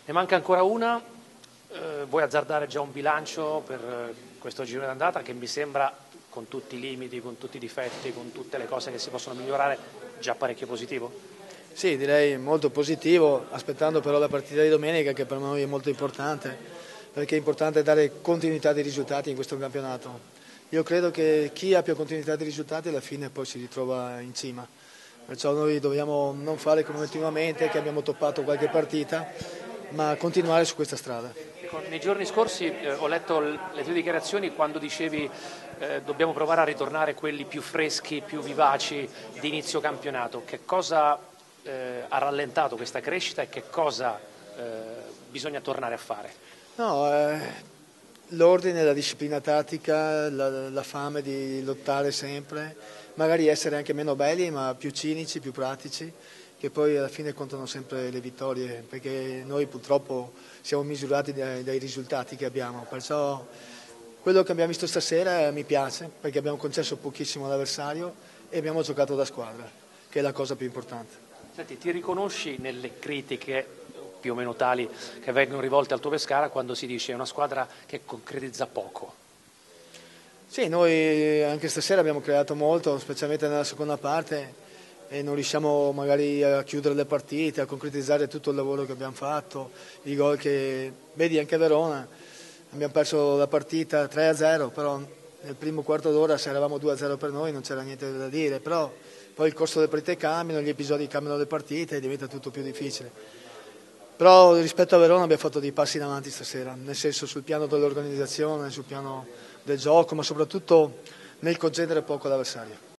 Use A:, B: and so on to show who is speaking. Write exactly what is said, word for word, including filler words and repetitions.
A: Ne manca ancora una, eh, vuoi azzardare già un bilancio per questo giro d'andata che mi sembra, con tutti i limiti, con tutti i difetti, con tutte le cose che si possono migliorare, già parecchio positivo?
B: Sì, direi molto positivo, aspettando però la partita di domenica che per noi è molto importante, perché è importante dare continuità di risultati in questo campionato. Io credo che chi ha più continuità di risultati alla fine poi si ritrova in cima, perciò noi dobbiamo non fare come ultimamente, che abbiamo toppato qualche partita, ma continuare su questa strada.
A: Nei giorni scorsi eh, ho letto le tue dichiarazioni quando dicevi eh, dobbiamo provare a ritornare quelli più freschi, più vivaci di inizio campionato. Che cosa eh, ha rallentato questa crescita e che cosa eh, bisogna tornare a fare?
B: No, eh, l'ordine, la disciplina tattica, la, la fame di lottare sempre, magari essere anche meno belli ma più cinici, più pratici, che poi alla fine contano sempre le vittorie, perché noi purtroppo siamo misurati dai, dai risultati che abbiamo, perciò quello che abbiamo visto stasera mi piace, perché abbiamo concesso pochissimo all'avversario e abbiamo giocato da squadra, che è la cosa più importante.
A: Senti, ti riconosci nelle critiche più o meno tali che vengono rivolte al tuo Pescara quando si dice è una squadra che concretizza poco?
B: Sì, noi anche stasera abbiamo creato molto, specialmente nella seconda parte, e non riusciamo magari a chiudere le partite, a concretizzare tutto il lavoro che abbiamo fatto, i gol che vedi anche a Verona, abbiamo perso la partita tre a zero, però nel primo quarto d'ora se eravamo due a zero per noi non c'era niente da dire, però poi il corso delle partite cambiano, gli episodi cambiano le partite e diventa tutto più difficile. Però rispetto a Verona abbiamo fatto dei passi in avanti stasera, nel senso sul piano dell'organizzazione, sul piano del gioco, ma soprattutto nel concedere poco all'avversario.